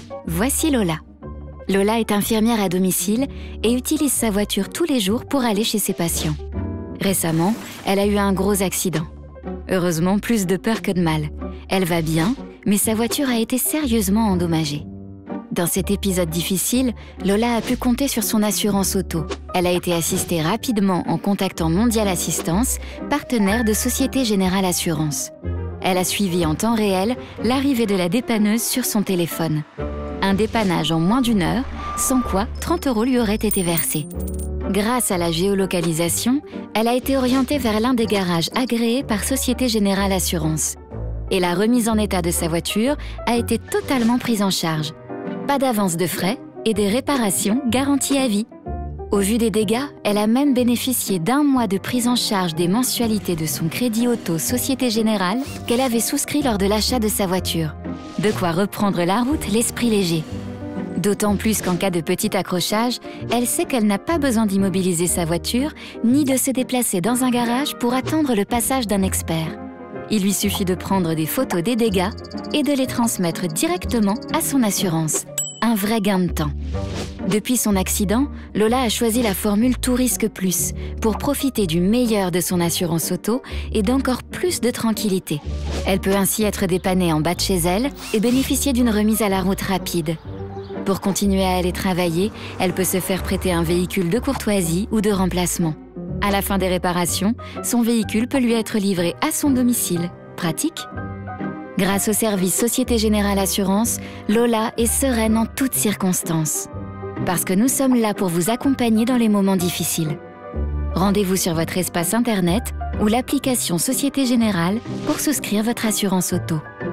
Voici Lola. Lola est infirmière à domicile et utilise sa voiture tous les jours pour aller chez ses patients. Récemment, elle a eu un gros accident. Heureusement, plus de peur que de mal. Elle va bien, mais sa voiture a été sérieusement endommagée. Dans cet épisode difficile, Lola a pu compter sur son assurance auto. Elle a été assistée rapidement en contactant Mondial Assistance, partenaire de Société Générale Assurance. Elle a suivi en temps réel l'arrivée de la dépanneuse sur son téléphone. Un dépannage en moins d'1 heure, sans quoi 30 € lui auraient été versés. Grâce à la géolocalisation, elle a été orientée vers l'un des garages agréés par Société Générale Assurance. Et la remise en état de sa voiture a été totalement prise en charge. Pas d'avance de frais et des réparations garanties à vie. Au vu des dégâts, elle a même bénéficié d'1 mois de prise en charge des mensualités de son crédit auto Société Générale qu'elle avait souscrit lors de l'achat de sa voiture. De quoi reprendre la route l'esprit léger. D'autant plus qu'en cas de petit accrochage, elle sait qu'elle n'a pas besoin d'immobiliser sa voiture ni de se déplacer dans un garage pour attendre le passage d'un expert. Il lui suffit de prendre des photos des dégâts et de les transmettre directement à son assurance. Un vrai gain de temps. Depuis son accident, Lola a choisi la formule Tout risque plus pour profiter du meilleur de son assurance auto et d'encore plus de tranquillité. Elle peut ainsi être dépannée en bas de chez elle et bénéficier d'une remise à la route rapide. Pour continuer à aller travailler, elle peut se faire prêter un véhicule de courtoisie ou de remplacement. À la fin des réparations, son véhicule peut lui être livré à son domicile. Pratique ? Grâce au service Société Générale Assurance, Lola est sereine en toutes circonstances. Parce que nous sommes là pour vous accompagner dans les moments difficiles. Rendez-vous sur votre espace internet ou l'application Société Générale pour souscrire votre assurance auto.